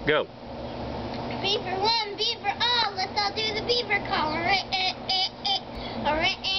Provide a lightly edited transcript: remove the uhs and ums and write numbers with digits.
Go. B for one, B for all. Let's all do the beaver call. All right.